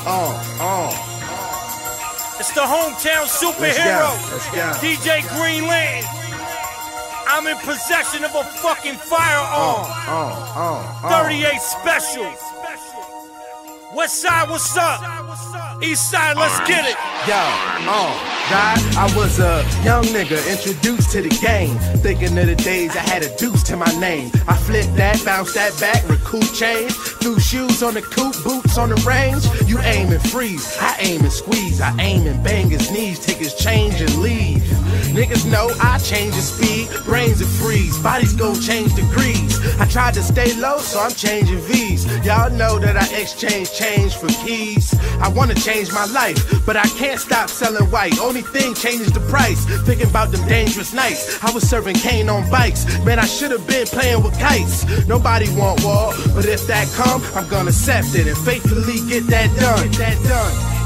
It's the hometown superhero, Let's go. DJ Green Lantern. I'm in possession of a fucking firearm. 38 special. West side, what's up? East side, let's get it. God, I was a young nigga introduced to the game, thinking of the days I had a deuce to my name. I flipped that, bounced that back, recoup change, new shoes on the coupe, boots on the range. You aim and freeze, I aim and squeeze, I aim and bang his knees, take his change and leave. Niggas know I change the speed, brains are freeze, bodies go change degrees. I tried to stay low, so I'm changing V's. Y'all know that I exchange change for keys. I wanna change my life, but I can't stop selling white. Only thing changes the price. Thinking about them dangerous nights. I was serving cane on bikes. Man, I should have been playing with kites. Nobody want war, but if that come, I'm gonna accept it and faithfully get that done.